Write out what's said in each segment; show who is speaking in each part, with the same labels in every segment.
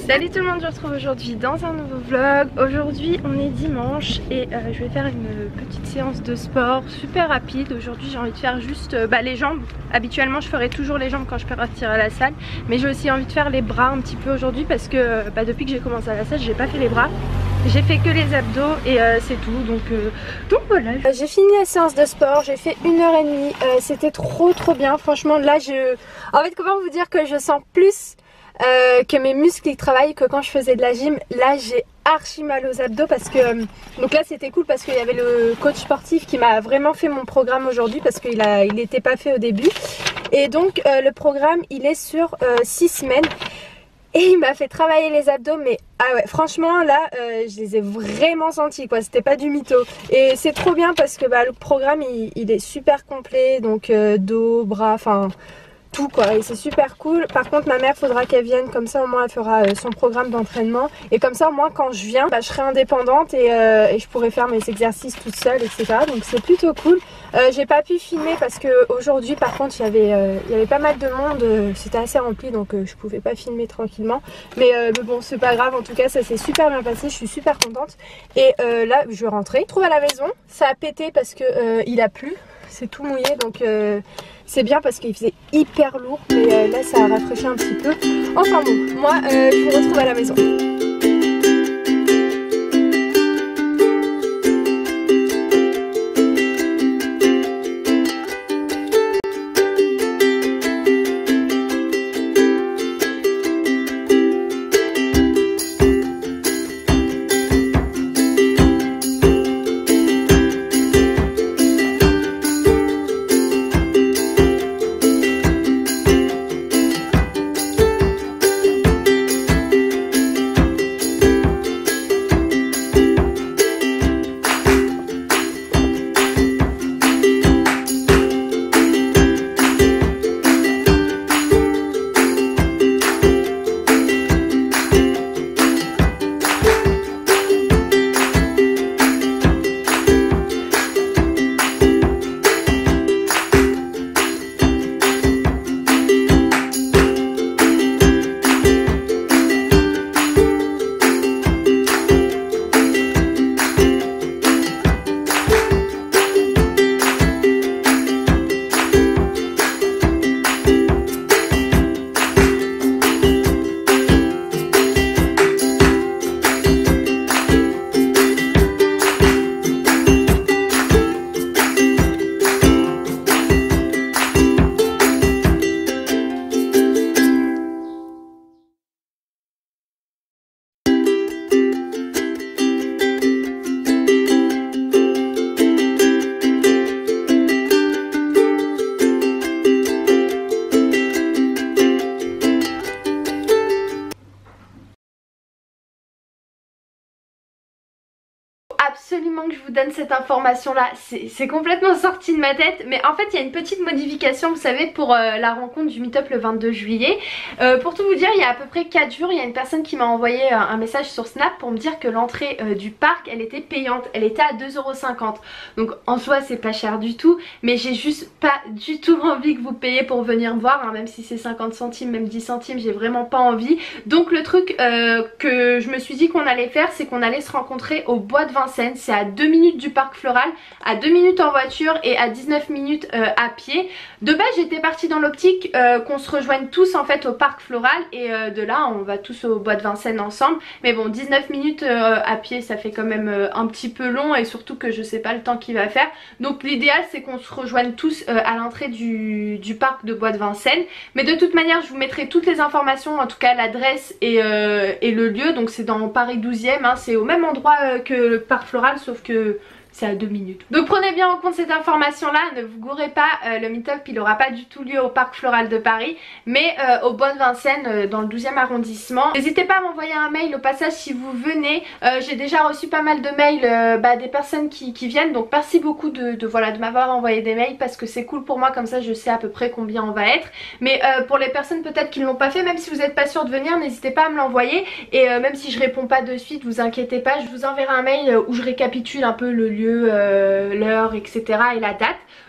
Speaker 1: Salut tout le monde, je vous retrouve aujourd'hui dans un nouveau vlog. Aujourd'hui on est dimanche et je vais faire une petite séance de sport super rapide. Aujourd'hui j'ai envie de faire juste les jambes. Habituellement je ferais toujours les jambes quand je peux partir à la salle, mais j'ai aussi envie de faire les bras un petit peu aujourd'hui parce que depuis que j'ai commencé à la salle j'ai pas fait les bras. J'ai fait que les abdos et c'est tout, donc voilà. J'ai fini la séance de sport, j'ai fait 1h30, c'était trop bien. Franchement là en fait comment vous dire que je sens plus que mes muscles ils travaillent que quand je faisais de la gym. Là j'ai archi mal aux abdos parce que donc là c'était cool parce qu'il y avait le coach sportif qui m'a vraiment fait mon programme aujourd'hui parce qu'il n'était pas fait au début, et donc le programme il est sur 6 semaines et il m'a fait travailler les abdos, mais ah ouais franchement là je les ai vraiment sentis quoi, c'était pas du mytho, et c'est trop bien parce que le programme il est super complet, donc dos, bras, enfin tout quoi, et c'est super cool. Par contre ma mère faudra qu'elle vienne, comme ça au moins elle fera son programme d'entraînement, et comme ça au moins quand je viens je serai indépendante et je pourrai faire mes exercices toute seule, etc. Donc c'est plutôt cool. J'ai pas pu filmer parce que aujourd'hui par contre il y avait pas mal de monde, c'était assez rempli, donc je pouvais pas filmer tranquillement, mais bon c'est pas grave, en tout cas ça s'est super bien passé, je suis super contente. Et là je vais rentrer, je trouve à la maison, ça a pété parce que il a plu, c'est tout mouillé, donc c'est bien parce qu'il faisait hyper lourd, mais là ça a rafraîchi un petit peu. Enfin bon, moi je vous retrouve à la maison. Absolument que je vous donne cette information là, c'est complètement sorti de ma tête, mais en fait il y a une petite modification, vous savez, pour la rencontre du meet-up le 22 juillet. Pour tout vous dire, il y a à peu près 4 jours, il y a une personne qui m'a envoyé un message sur Snap pour me dire que l'entrée du parc elle était payante, elle était à 2,50 €. Donc en soi c'est pas cher du tout, mais j'ai juste pas du tout envie que vous payiez pour venir me voir, hein, même si c'est 50 centimes, même 10 centimes, j'ai vraiment pas envie. Donc le truc que je me suis dit qu'on allait faire, c'est qu'on allait se rencontrer au bois de Vincennes. C'est à 2 minutes du parc floral, à 2 minutes en voiture et à 19 minutes à pied. De base j'étais partie dans l'optique qu'on se rejoigne tous en fait au parc floral, et de là on va tous au bois de Vincennes ensemble. Mais bon, 19 minutes à pied ça fait quand même un petit peu long, et surtout que je sais pas le temps qu'il va faire. Donc l'idéal c'est qu'on se rejoigne tous à l'entrée du parc de bois de Vincennes. Mais de toute manière je vous mettrai toutes les informations, en tout cas l'adresse et le lieu. Donc c'est dans Paris 12e, hein, c'est au même endroit que le parc floral, sauf que c'est à 2 minutes. Donc prenez bien en compte cette information là, ne vous gourrez pas, le meet-up il aura pas du tout lieu au parc floral de Paris, mais au bois de Vincennes dans le 12e arrondissement. N'hésitez pas à m'envoyer un mail au passage si vous venez. J'ai déjà reçu pas mal de mails des personnes qui viennent, donc merci beaucoup de m'avoir envoyé des mails, parce que c'est cool pour moi, comme ça je sais à peu près combien on va être. Mais pour les personnes peut-être qui ne l'ont pas fait, même si vous n'êtes pas sûr de venir, n'hésitez pas à me l'envoyer, et même si je réponds pas de suite, vous inquiétez pas, je vous enverrai un mail où je récapitule un peu le lieu, l'heure, etc. et la date.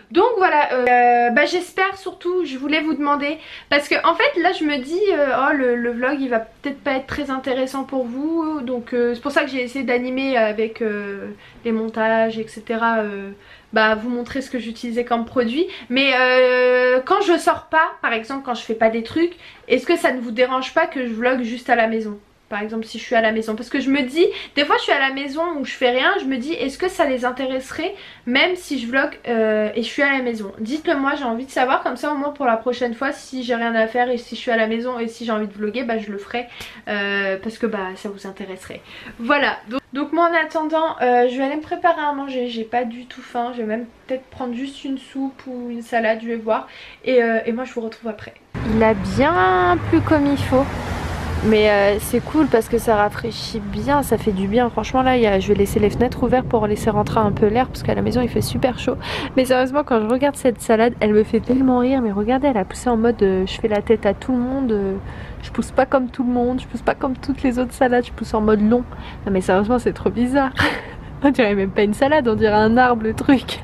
Speaker 1: Donc voilà, j'espère surtout, je voulais vous demander, parce que en fait là je me dis, oh le vlog il va peut-être pas être très intéressant pour vous, donc c'est pour ça que j'ai essayé d'animer avec les montages etc, vous montrer ce que j'utilisais comme produit. Mais quand je sors pas, par exemple quand je fais pas des trucs, est-ce que ça ne vous dérange pas que je vlog juste à la maison? Par exemple si je suis à la maison, parce que je me dis, des fois je suis à la maison où je fais rien, je me dis est-ce que ça les intéresserait même si je vlog et je suis à la maison? Dites-le moi, j'ai envie de savoir, comme ça au moins pour la prochaine fois si j'ai rien à faire et si je suis à la maison et si j'ai envie de vlogger, je le ferai parce que ça vous intéresserait. Voilà, donc moi en attendant je vais aller me préparer à manger, j'ai pas du tout faim, je vais même peut-être prendre juste une soupe ou une salade, je vais voir, et moi je vous retrouve après. Il a bien plu comme il faut. Mais c'est cool parce que ça rafraîchit bien, ça fait du bien. Franchement là je vais laisser les fenêtres ouvertes pour laisser rentrer un peu l'air parce qu'à la maison il fait super chaud. Mais sérieusement quand je regarde cette salade elle me fait tellement rire. Mais regardez, elle a poussé en mode je fais la tête à tout le monde, je pousse pas comme tout le monde, je pousse pas comme toutes les autres salades, je pousse en mode long. Non mais sérieusement c'est trop bizarre. On dirait même pas une salade, on dirait un arbre le truc.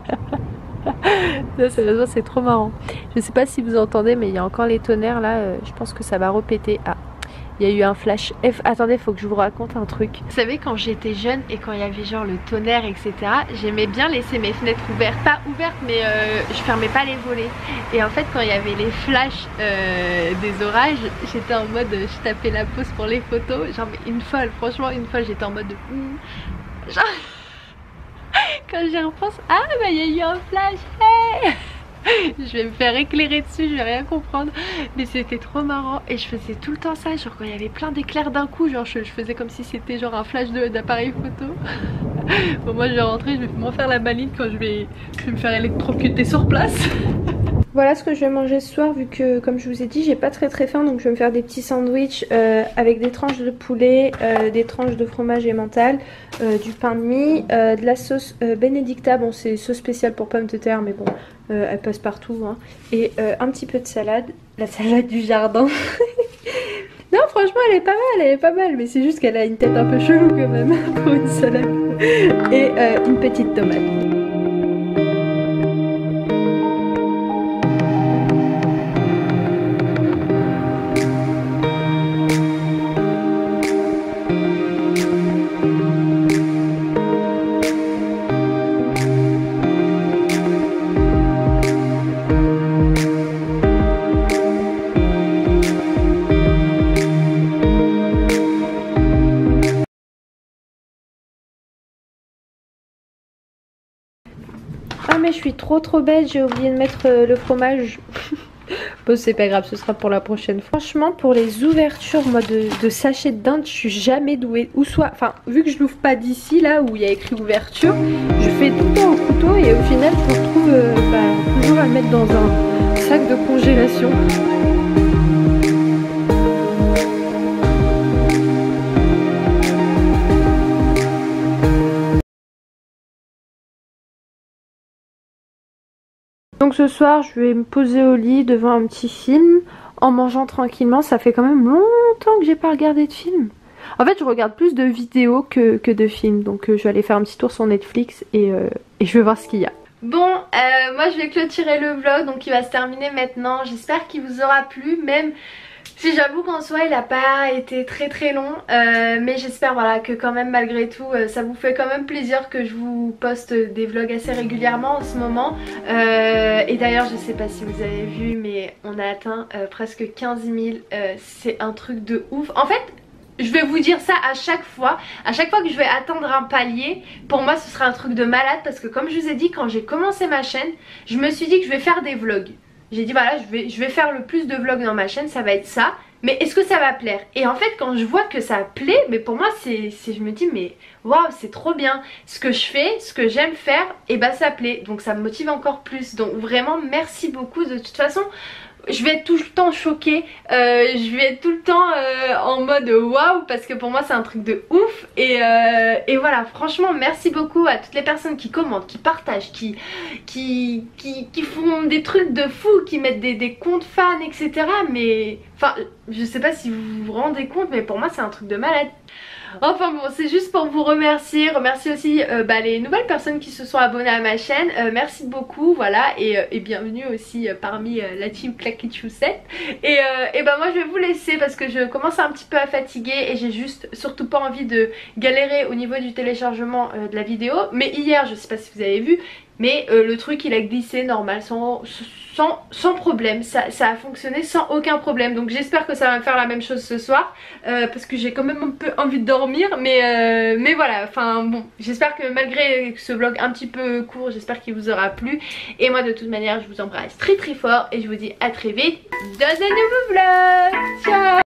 Speaker 1: Là, sérieusement c'est trop marrant. Je sais pas si vous entendez mais il y a encore les tonnerres là, je pense que ça va repéter. Ah, il y a eu un flash. Attendez, faut que je vous raconte un truc. Vous savez, quand j'étais jeune et quand il y avait genre le tonnerre etc, j'aimais bien laisser mes fenêtres ouvertes. Pas ouvertes mais je fermais pas les volets. Et en fait quand il y avait les flashs des orages, j'étais en mode je tapais la pause pour les photos. Genre mais une folle, franchement une folle, j'étais en mode genre quand j'y repense, ah il y a eu un flash, hey. Je vais me faire éclairer dessus, je vais rien comprendre. Mais c'était trop marrant et je faisais tout le temps ça, genre quand il y avait plein d'éclairs d'un coup, genre je faisais comme si c'était genre un flash d'appareil photo. Bon moi je vais rentrer, je vais m'en faire la maline quand je vais me faire électrocuter sur place. Voilà ce que je vais manger ce soir, vu que comme je vous ai dit j'ai pas très faim, donc je vais me faire des petits sandwichs avec des tranches de poulet, des tranches de fromage emmental, du pain de mie, de la sauce Benedicta, bon c'est sauce spéciale pour pommes de terre mais bon elle passe partout hein. Et un petit peu de salade, la salade du jardin. Non franchement elle est pas mal, mais c'est juste qu'elle a une tête un peu chelou quand même pour une salade. Et une petite tomate. Ah mais je suis trop bête, j'ai oublié de mettre le fromage. Bon c'est pas grave, ce sera pour la prochaine fois. Franchement pour les ouvertures moi de sachets de dinde je suis jamais douée. Ou soit, enfin vu que je l'ouvre pas d'ici là où il y a écrit ouverture, je fais tout le temps au couteau et au final je me retrouve toujours à le mettre dans un sac de congélation. Donc ce soir je vais me poser au lit devant un petit film en mangeant tranquillement. Ça fait quand même longtemps que j'ai pas regardé de film. En fait je regarde plus de vidéos que de films. Donc je vais aller faire un petit tour sur Netflix et je vais voir ce qu'il y a. Bon moi je vais clôturer le vlog, donc il va se terminer maintenant. J'espère qu'il vous aura plu, même si j'avoue qu'en soi il a pas été très long, mais j'espère voilà que quand même malgré tout ça vous fait quand même plaisir que je vous poste des vlogs assez régulièrement en ce moment. Et d'ailleurs je sais pas si vous avez vu mais on a atteint presque 15 000, c'est un truc de ouf. En fait je vais vous dire ça à chaque fois que je vais atteindre un palier, pour moi ce sera un truc de malade, parce que comme je vous ai dit quand j'ai commencé ma chaîne, je me suis dit que je vais faire des vlogs. J'ai dit voilà je vais faire le plus de vlogs dans ma chaîne, ça va être ça. Mais est-ce que ça va plaire? Et en fait quand je vois que ça plaît, mais pour moi je me dis mais waouh c'est trop bien. Ce que je fais, ce que j'aime faire, et ça plaît. Donc ça me motive encore plus. Donc vraiment merci beaucoup. De toute façon je vais être tout le temps choquée, je vais être tout le temps en mode waouh, parce que pour moi c'est un truc de ouf. Et voilà, franchement merci beaucoup à toutes les personnes qui commentent, qui partagent, qui font des trucs de fou, qui mettent des comptes fans etc. Mais enfin je sais pas si vous vous rendez compte, mais pour moi c'est un truc de malade. Enfin bon, c'est juste pour vous remercier aussi les nouvelles personnes qui se sont abonnées à ma chaîne. Merci beaucoup, voilà, et bienvenue aussi parmi la team Claquet Choussette. Et moi je vais vous laisser parce que je commence un petit peu à fatiguer et j'ai juste surtout pas envie de galérer au niveau du téléchargement de la vidéo. Mais hier, je sais pas si vous avez vu, mais le truc il a glissé normal sans problème, ça a fonctionné sans aucun problème. Donc j'espère que ça va me faire la même chose ce soir parce que j'ai quand même un peu envie de dormir, mais voilà, enfin bon, j'espère que malgré ce vlog un petit peu court, j'espère qu'il vous aura plu. Et moi de toute manière je vous embrasse très fort et je vous dis à très vite dans un nouveau vlog. Ciao.